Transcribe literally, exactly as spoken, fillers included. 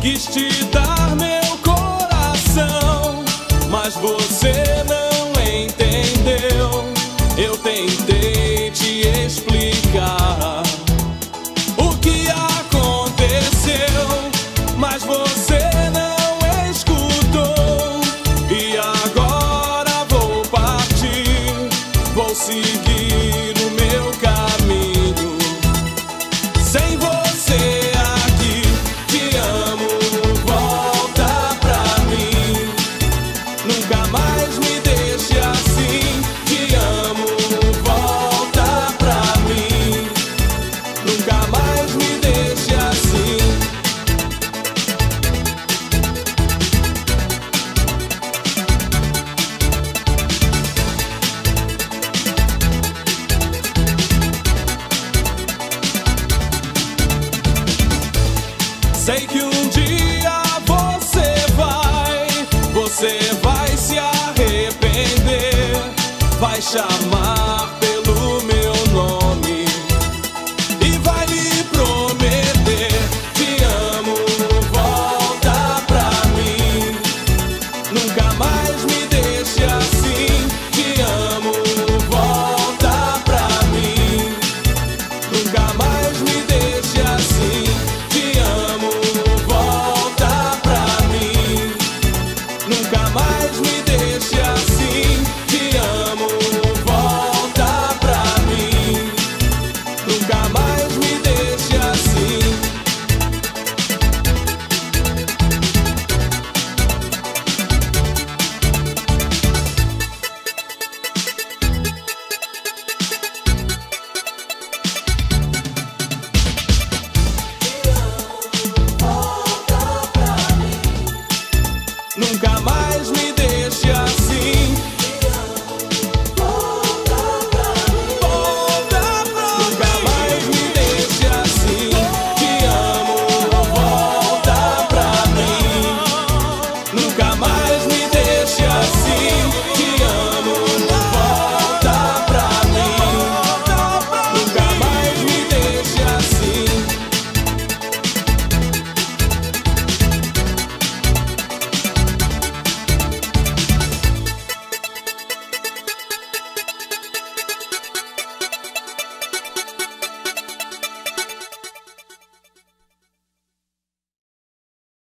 Quis te dar meu coração, mas você não entendeu. Eu tentei te explicar o que aconteceu, mas você não escutou. E agora vou partir, vou seguir o meu caminho. Sem você aqui, te amo, volta pra mim. Nunca mais me deixe assim, te amo, volta pra mim. Nunca mais me deixe assim. Sei que um dia você vai, você vai se arrepender, vai chamar